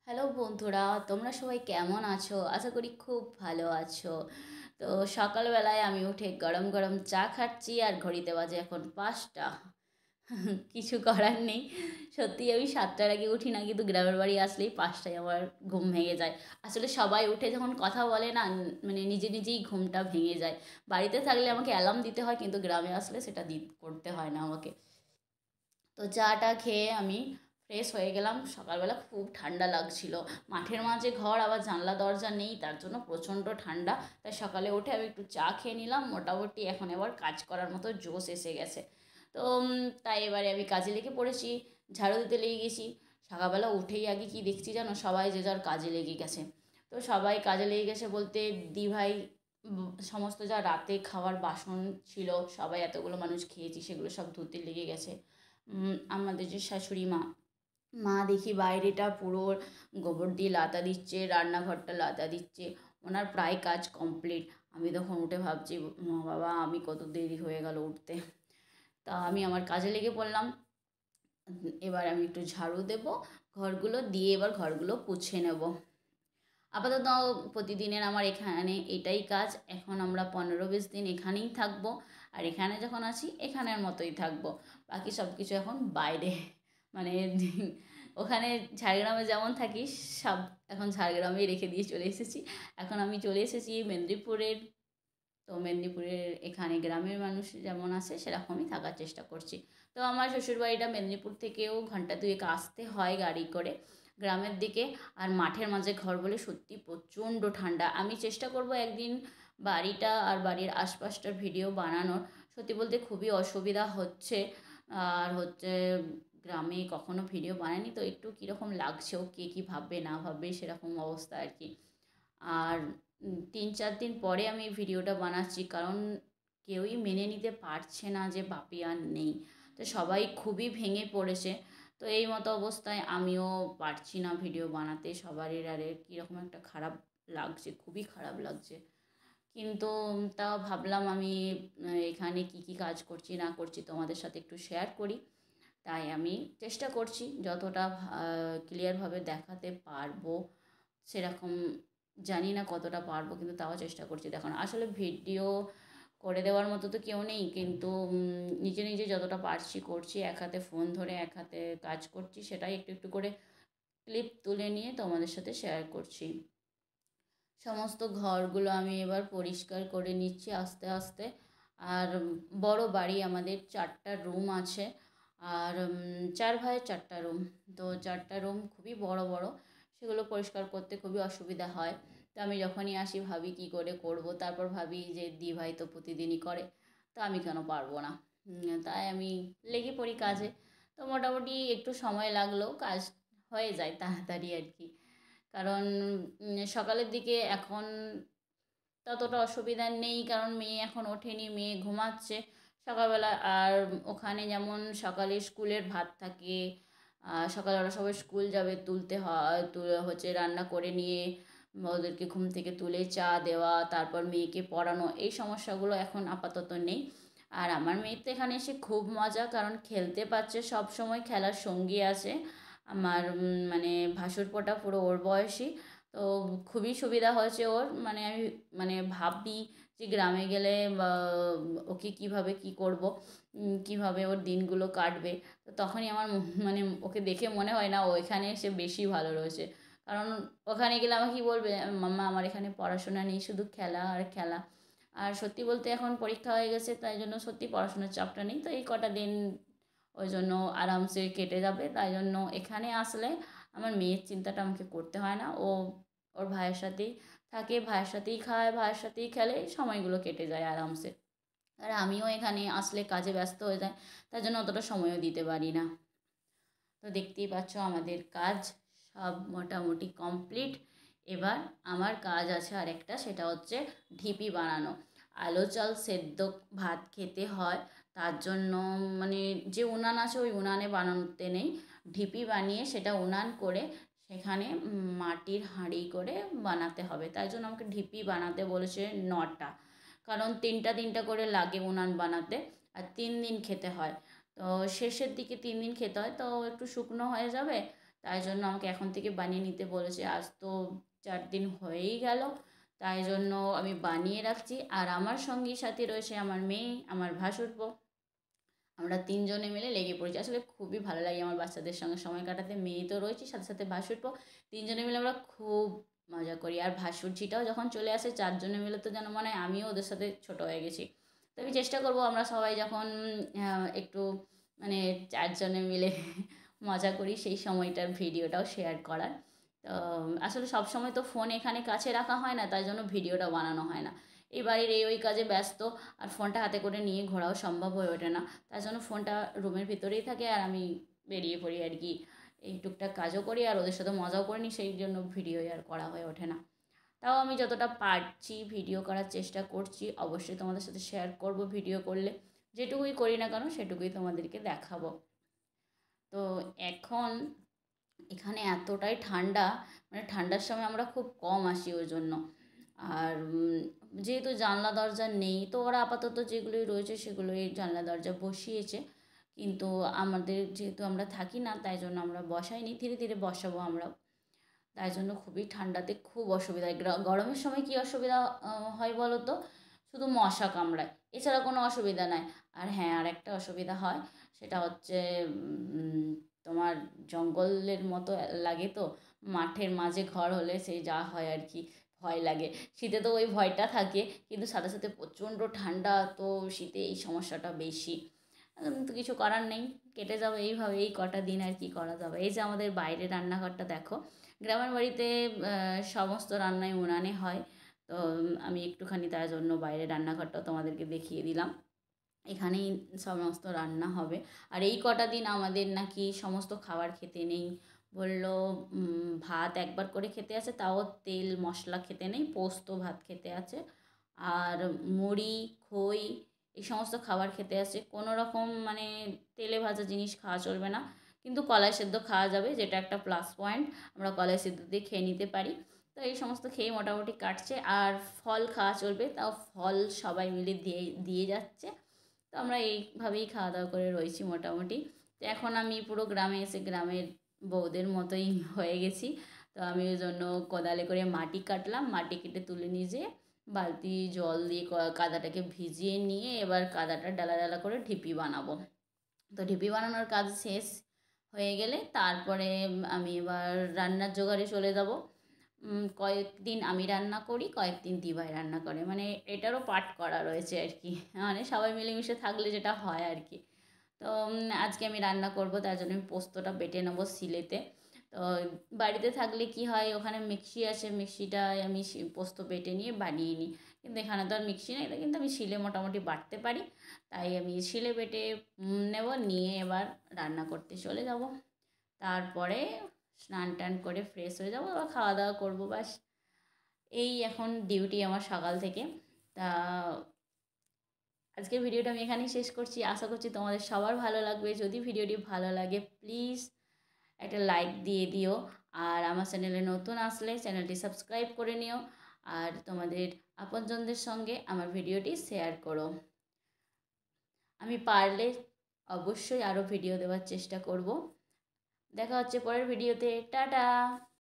Hello বন্ধুরা, তোমরা সবাই কেমন আছো? আশা করি খুব ভালো আছো। তো সকালবেলায় আমি উঠে গরম গরম চা খাচ্ছি আর ঘড়িতে বাজে এখন 5টা। কিছু করার নেই। সত্যি আমি 7টার আগে উঠি না, কিন্তু গ্রামের বাড়ি আসলেই 5টায় আমার ঘুম ভেঙে যায়। আসলে সবাই উঠে যখন কথা বলে না, মানে নিজে নিজেই ঘুমটা ভেঙে যায়। বাড়িতে থাকলে আমাকে অ্যালার্ম দিতে হয়, কিন্তু গ্রামে আসলে সেটা করতে হয় না আমাকে। তো চাটা খেয়ে আমি ফ্রেশ হয়ে গেলাম। সকালবেলা খুব ঠান্ডা লাগছিল। মাঠের মাঝে ঘর, আবার জানলা দরজা নেই, তার জন্য প্রচণ্ড ঠান্ডা। তাই সকালে উঠে আমি একটু চা খেয়ে নিলাম। মোটামুটি এখন এবার কাজ করার মতো জোশ এসে গেছে। তো তাই এবারে আমি কাজে লেগে পড়েছি। ঝাড়ু দিতে লেগে গেছি। সকালবেলা উঠেই আগে কি দেখছি জানো, সবাই যে যার কাজে লেগে গেছে। তো সবাই কাজে লেগে গেছে বলতে দিভাই সমস্ত যা রাতে খাওয়ার বাসন ছিল, সবাই এতগুলো মানুষ খেয়েছি, সেগুলো সব ধুতে লেগে গেছে। আমাদের যে শাশুড়ি মা, মা দেখি বাইরেটা পুরো গোবর দিয়ে লাতা দিচ্ছে, রান্নাঘরটা লাতা দিচ্ছে। ওনার প্রায় কাজ কমপ্লিট। আমি তখন উঠে ভাবছি, বাবা আমি কত দেরি হয়ে গেল উঠতে। তা আমি আমার কাজে লেগে পড়লাম। এবার আমি একটু ঝাড়ু দেব, ঘরগুলো দিয়ে এবার ঘরগুলো পুছে নেব। আপাতত প্রতিদিনের আমার এখানে এটাই কাজ। এখন আমরা 15-20 দিন এখানেই থাকবো। আর এখানে যখন আছি এখানের মতোই থাকবো। বাকি সব কিছু এখন বাইরে, মানে ওখানে ঝাড়গ্রামে যেমন থাকি, সব এখন ঝাড়গ্রামেই রেখে দিয়ে চলে এসেছি। এখন আমি চলে এসেছি মেদিনীপুরের। তো মেদিনীপুরের এখানে গ্রামের মানুষ যেমন আছে সেরকমই থাকার চেষ্টা করছি। তো আমার শ্বশুরবাড়িটা মেদিনীপুর থেকেও ঘন্টা দুয়েক আসতে হয় গাড়ি করে গ্রামের দিকে। আর মাঠের মাঝে ঘর বলে সত্যি প্রচণ্ড ঠান্ডা। আমি চেষ্টা করব একদিন বাড়িটা আর বাড়ির আশপাশটার ভিডিও বানানোর। সত্যি বলতে খুবই অসুবিধা হচ্ছে। আর হচ্ছে গ্রামে কখনো ভিডিও বানাইনি, তো একটু কীরকম লাগছেও, কে কী ভাববে না ভাববে সেরকম অবস্থা আর কি। আর 3-4 দিন পরে আমি ভিডিওটা বানাচ্ছি, কারণ কেউই মেনে নিতে পারছে না যে বাপি আর নেই। তো সবাই খুবই ভেঙে পড়েছে। তো এই মতো অবস্থায় আমিও পারছি না ভিডিও বানাতে। সবারই আরে কীরকম একটা খারাপ লাগছে, খুবই খারাপ লাগছে। কিন্তু তাও ভাবলাম আমি এখানে কি কি কাজ করছি না করছি তোমাদের সাথে একটু শেয়ার করি। তাই আমি চেষ্টা করছি যতটা ক্লিয়ারভাবে দেখাতে পারবো। সেরকম জানি না কতটা পারবো, কিন্তু তাও চেষ্টা করছি দেখানো। আসলে ভিডিও করে দেওয়ার মতো তো কেউ নেই, কিন্তু নিজে নিজে যতটা পারছি করছি। এক হাতে ফোন ধরে এক হাতে কাজ করছি, সেটাই একটু একটু করে ক্লিপ তুলে নিয়ে তোমাদের সাথে শেয়ার করছি। সমস্ত ঘরগুলো আমি এবার পরিষ্কার করে নিচ্ছি আস্তে আস্তে। আর বড় বাড়ি আমাদের, 4টা রুম আছে। আর 4 ভাইয়ের 4টা রুম। তো 4টা রুম খুবই বড় বড়। সেগুলো পরিষ্কার করতে খুবই অসুবিধা হয়। তো আমি যখনই আসি ভাবি কী করে করব, তারপর ভাবি যে দিভাই তো প্রতিদিনই করে, তো আমি কেন পারবো না। তাই আমি লেগে পড়ি কাজে। তো মোটামুটি একটু সময় লাগলেও কাজ হয়ে যায় তাড়াতাড়ি আর কি। কারণ সকালের দিকে এখন ততটা অসুবিধা নেই, কারণ মেয়ে এখন ওঠেনি, মেয়ে ঘুমাচ্ছে সকালবেলা। আর ওখানে যেমন সকালে স্কুলের ভাত থাকে, সকালবেলা সবাই স্কুল যাবে, তুলতে হয়, তুলে হচ্ছে রান্না করে নিয়ে ওদেরকে ঘুম থেকে তুলে চা দেওয়া, তারপর মেয়েকে পড়ানো, এই সমস্যাগুলো এখন আপাতত নেই। আর আমার মেয়ে তো এখানে এসে খুব মজা, কারণ খেলতে পারছে, সব সময় খেলার সঙ্গী আছে। আমার মানে ভাসুরপোটা পুরো ওর বয়সী। তো খুবই সুবিধা হয়েছে ওর। মানে আমি মানে ভাবি যে গ্রামে গেলে বা ওকে কিভাবে কি করব, কিভাবে ওর দিনগুলো কাটবে। তো তখনই আমার মানে ওকে দেখে মনে হয় না ও এখানে এসে বেশি ভালো রয়েছে। কারণ ওখানে গেলে আমাকে কী বলবে, মাম্মা আমার এখানে পড়াশোনা নেই, শুধু খেলা আর খেলা। আর সত্যি বলতে এখন পরীক্ষা হয়ে গেছে, তাই জন্য সত্যি পড়াশোনার চাপটা নেই। তো এই কটা দিন ওই জন্য আরামসে কেটে যাবে। তাই জন্য এখানে আসলে আমার মেয়ের চিন্তাটা আমাকে করতে হয় না। ও ওর ভাইয়ের সাথেই থাকে, ভাইয়ের সাথেই খায়, ভাইয়ের সাথেই খেলে, সময়গুলো কেটে যায় আরামসে। আর আমিও এখানে আসলে কাজে ব্যস্ত হয়ে যাই, তার জন্য অতটা সময়ও দিতে পারি না। তো দেখতেই পাচ্ছ আমাদের কাজ সব মোটামুটি কমপ্লিট। এবার আমার কাজ আছে আরেকটা, সেটা হচ্ছে ঢিপি বানানো। আলো চাল সেদ্ধ ভাত খেতে হয়, তার জন্য মানে যে উনান আছে ওই উনানে বানাতে নেই, ঢিপি বানিয়ে সেটা উনান করে সেখানে মাটির হাঁড়ি করে বানাতে হবে। তাই জন্য আমাকে ঢিপি বানাতে বলেছে 9টা, কারণ তিনটা তিনটা করে লাগে উনান বানাতে। আর 3 দিন খেতে হয়। তো শেষের দিকে 3 দিন খেতে হয়, তো একটু শুকনো হয়ে যাবে। তাই জন্য আমাকে এখন থেকে বানিয়ে নিতে বলেছে। আজ তো 4 দিন হয়েই গেল, তাই জন্য আমি বানিয়ে রাখছি। আর আমার সঙ্গী সাথী রয়েছে আমার মেয়ে, আমার ভাসুরপো। আমরা 3 জনে মিলে লেগে পড়েছি। আসলে খুবই ভালো লাগে আমার বাচ্চাদের সঙ্গে সময় কাটাতে। মেয়ে তো রয়েছেই, সাথে সাথে ভাসুরপো। 3 জনে মিলে আমরা খুব মজা করি। আর ভাসুরঝিটাও যখন চলে আসে 4 জনে মিলে, তো যেন মনে হয় আমিও ওদের সাথে ছোট হয়ে গেছি। তো আমি চেষ্টা করব আমরা সবাই যখন একটু মানে 4 জনে মিলে মজা করি সেই সময়টার ভিডিওটাও শেয়ার করার। তো আসলে সবসময় তো ফোন এখানে কাছে রাখা হয় না, তাই জন্য ভিডিওটা বানানো হয় না। এই বাড়ির এই ওই কাজে ব্যস্ত, আর ফোনটা হাতে করে নিয়ে ঘোরাও সম্ভব হয়ে ওঠে না। তার জন্য ফোনটা রুমের ভিতরেই থাকে আর আমি বেরিয়ে পড়ি আর কি। এই টুকটাক কাজও করি আর ওদের সাথে মজাও করে নিই, সেই জন্য ভিডিও আর করা হয়ে ওঠে না। তাও আমি যতটা পারছি ভিডিও করার চেষ্টা করছি। অবশ্যই তোমাদের সাথে শেয়ার করব ভিডিও করলে। যেটুকুই করি না কেন সেটুকুই তোমাদেরকে দেখাবো। তো এখন এখানে এতটাই ঠান্ডা, মানে ঠান্ডার সময় আমরা খুব কম আসি ওই জন্য। আর যেহেতু জানলা দরজা নেই, তো ওরা আপাতত যেগুলোই রয়েছে সেগুলোই জানলা দরজা বসিয়েছে। কিন্তু আমাদের যেহেতু আমরা থাকি না, তাই জন্য আমরা বসাইনি, ধীরে ধীরে বসাবো আমরা। তাই জন্য খুবই ঠান্ডাতে খুব অসুবিধা হয়। গরমের সময় কী অসুবিধা হয় বলো তো? শুধু মশা কামড়ায়, এছাড়া কোনো অসুবিধা নাই। আর হ্যাঁ, আর একটা অসুবিধা হয়, সেটা হচ্ছে তোমার জঙ্গলের মতো লাগে তো, মাঠের মাঝে ঘর হলে সেই যা হয় আর কি, ভয় লাগে। শীতে তো ওই ভয়টা থাকে, কিন্তু সাথে সাথে প্রচণ্ড ঠান্ডা, তো শীতে এই সমস্যাটা বেশি। তো কিছু করার নেই, কেটে যাবে এইভাবে এই কটা দিন। আর কি করা যাবে? এই যে আমাদের বাইরের রান্নাঘরটা দেখো। গ্রামের বাড়িতে সমস্ত রান্নাই উনানে হয়। তো আমি একটুখানি তার জন্য বাইরের রান্নাঘরটাও তোমাদেরকে দেখিয়ে দিলাম। এখানেই সমস্ত রান্না হবে। আর এই কটা দিন আমাদের নাকি সমস্ত খাবার খেতে নেই। বললো ভাত একবার করে খেতে আছে, তাও তেল মশলা খেতে নেই, পোস্ত ভাত খেতে আছে। আর মুড়ি, খই এই সমস্ত খাবার খেতে আছে। কোনো রকম মানে তেলে ভাজা জিনিস খাওয়া চলবে না। কিন্তু কলাই সেদ্ধ খাওয়া যাবে, যেটা একটা প্লাস পয়েন্ট। আমরা কলাই সেদ্ধ দিয়ে খেয়ে নিতে পারি। তো এই সমস্ত খেয়ে মোটামুটি কাটছে। আর ফল খাওয়া চলবে, তাও ফল সবাই মিলে দিয়ে দিয়ে যাচ্ছে। তো আমরা এইভাবেই খাওয়া দাওয়া করে রয়েছি মোটামুটি। তো এখন আমি পুরো গ্রামে এসে গ্রামের বউদের মতোই হয়ে গেছি। তো আমি ওই জন্য কোদালে করে মাটি কাটলাম, মাটি কেটে তুলে নিয়ে যেয়ে বালতি জল দিয়ে কাদাটাকে ভিজিয়ে নিয়ে এবার কাদাটা ডালা ডালা করে ঢিপি বানাবো। তো ঢিপি বানানোর কাজ শেষ হয়ে গেলে তারপরে আমি এবার রান্নার জোগাড়ে চলে যাব। কয়েকদিন আমি রান্না করি, কয়েকদিন দিভাই রান্না করে, মানে এটারও পার্ট করা রয়েছে আর কি। মানে সবাই মিলেমিশে থাকলে যেটা হয় আর কি। তো আজকে আমি রান্না করব, তার জন্য আমি পোস্তটা বেটে নেবো শিলেতে। তো বাড়িতে থাকলে কি হয়, ওখানে মিক্সি আছে, মিক্সিটায় আমি পোস্ত বেটে নিয়ে বানিয়ে নিই। কিন্তু এখানে তো আর মিক্সি নেই, কিন্তু আমি শিলে মোটামুটি বাটতে পারি। তাই আমি শিলে বেটে নেব, নিয়ে এবার রান্না করতে চলে যাব। তারপরে স্নান টান করে ফ্রেশ হয়ে যাবো, আবার খাওয়া দাওয়া করবো, ব্যাস। এই এখন ডিউটি আমার সকাল থেকে। তা আজকের ভিডিওটা আমি এখানেই শেষ করছি। আশা করছি তোমাদের সবার ভালো লাগবে। যদি ভিডিওটি ভালো লাগে প্লিজ একটা লাইক দিয়ে দিও। আর আমার চ্যানেলে নতুন আসলে চ্যানেলটি সাবস্ক্রাইব করে নিও। আর তোমাদের আপনজনদের সঙ্গে আমার ভিডিওটি শেয়ার করো। আমি পারলে অবশ্যই আরও ভিডিও দেওয়ার চেষ্টা করব। দেখা হচ্ছে পরের ভিডিওতে। টাটা।